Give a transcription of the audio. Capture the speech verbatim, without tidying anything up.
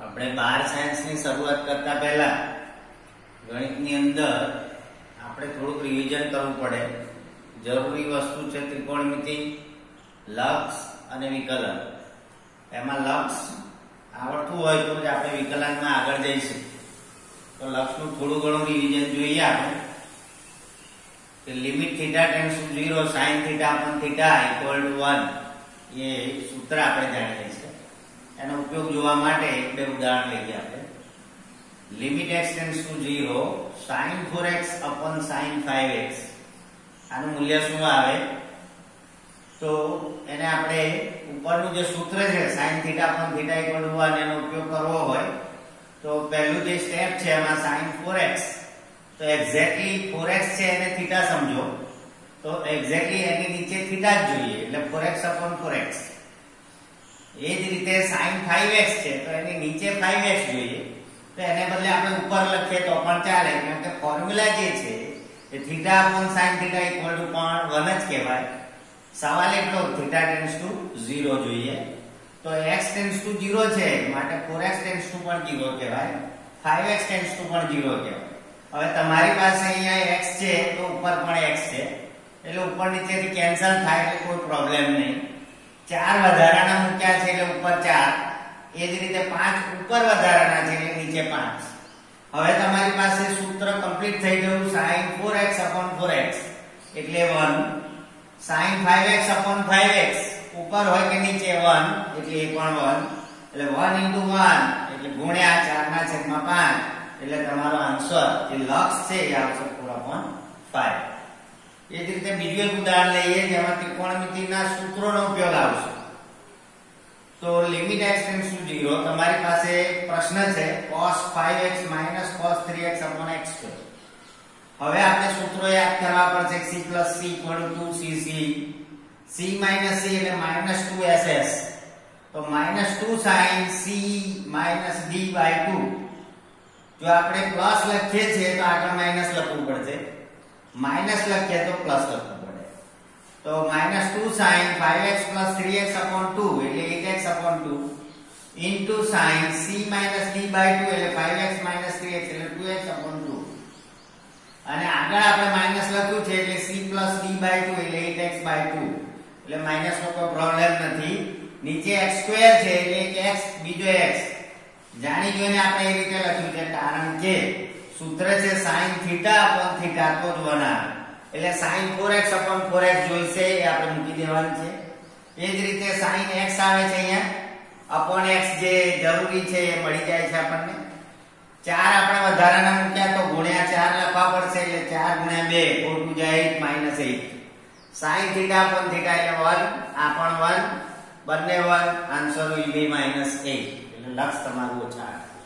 આપણે બાર સાયન્સની શરૂઆત કરતા પહેલા ગણિતની અંદર આપણે થોડુંક રિવિઝન કરવું પડે. જરૂરી વસ્તુ છે ત્રિકોણમિતિ, લક્ષ અને વિકલન. એમાં લક્ષ આવડતું હોય તો જ આપણે વિકલનમાં આગળ જઈશું. તો લક્ષનું થોડું ઘણું રિવિઝન જોઈએ આપણે. કે limit theta tends to zero sine theta upon theta equal to one એ સૂત્ર આપણે જાણીએ છીએ. એનો ઉપયોગ જોવા માટે એક બે ઉદાહરણ લઈએ આપણે. Limit x tends to zero sin four x upon sin five x. આનું મૂલ્ય શું આવે? તો એને આપણે ઉપરનું જે સૂત્ર છે sin theta upon theta equal to one એનો ઉપયોગ કરવો હોય તો પહેલું જે સ્ટેપ છે એમાં sin ફોર એક્સ, તો એક્ઝેક્ટલી ફોર એક્સ છે એને થીટા સમજો તો એક્ઝેક્ટલી એની નીચે થીટા જ જોઈએ એટલે four x upon four x. એ જ રીતે sin ફાઈવ એક્સ છે તો એની નીચે ફાઈવ એક્સ જોઈએ તો એને બદલે આપણે ઉપર લખીએ તો પણ ચાલે, કારણ કે ફોર્મ્યુલા જે છે એ theta upon sin theta equal to પણ વન જ કહેવાય. સવાલ એટલો થીટા ટેન્ડ્સ ટુ ઝીરો જોઈએ તો x ટેન્ડ્સ ટુ ઝીરો છે માટે ફોર એક્સ ટેન્ડ્સ ટુ પણ ઝીરો કહેવાય, ફાઈવ એક્સ ટેન્ડ્સ ટુ પણ ઝીરો કહેવાય. હવે તમારી પાસે અહીંયા x છે તો ઉપર પણ x છે એટલે ઉપર નીચેથી કેન્સલ થાય એટલે કોઈ પ્રોબ્લેમ નહીં. ચાર વધારાના મૂક્યા છે એટલે ઉપર ચાર, એ જ રીતે પાંચ ઉપર વધારાના છે એટલે નીચે પાંચ. હવે તમારી પાસે સૂત્ર કમ્પ્લીટ થઈ ગયું. sin four x upon four x એટલે one, sin five x upon five x ઉપર હોય કે નીચે વન એટલે એ પણ વન, એટલે વન into વન એટલે ગુણ્યા ચાર ના છેદમાં પાંચ એટલે તમારો આન્સર જે લક્ષ છે એ આવશે ફોર upon ફાઈવ. એ જ રીતે બીજું એક ઉદાહરણ લઈએ જેમાં ત્રિકોણમિતિના સૂત્રોનો ઉપયોગ આવશે. તો limit x tends to zero તમારી પાસે પ્રશ્ન છે cos five x minus cos three x upon x square. હવે આપણે સૂત્રો યાદ કરવા પડશે. c plus c equal to two c c, c minus c એટલે minus ટુ એસ એસ, તો minus two sin c minus d by two. જો આપણે પ્લસ લખીએ છીએ તો આગળ માઈનસ લખવું પડશે, માઈનસ લખીએ તો પ્લસ લખવું પડે. તો minus two sin five x plus three x upon two એટલે eight x upon two into sin c minus d by two એટલે five x minus three x એટલે ટુ એક્સ upon ટુ. અને આગળ આપણે minus લખ્યું છે એટલે c plus d by two એટલે એટ એક્સ by ટુ એટલે માઈનસ નો કોઈ પ્રોબ્લેમ નથી. નીચે x સ્ક્વેર છે એટલે એક x બીજો x જાણી જોઈને આપણે એ રીતે લખ્યું છે કારણ કે સૂત્ર છે sin થીટા upon થીટા તો જ વન આવે એટલે sin four x upon four x જોઈશે એ આપણે મૂકી દેવાનું છે. એ જ રીતે sin x આવે છે અહીંયા upon x જે જરૂરી છે એ મળી જાય છે આપણને. ચાર આપણે વધારાના મૂક્યા તો ગુણ્યા ચાર લખવા પડશે એટલે ચાર ગુણ્યા બે ફોર ટુ જાય એટ માઈનસ એટ. sin થીટા upon થીટા એટલે વન, આ પણ વન, બંને one, answer will be minus eight એટલે લક્ષ તમારું ઓછા આવે.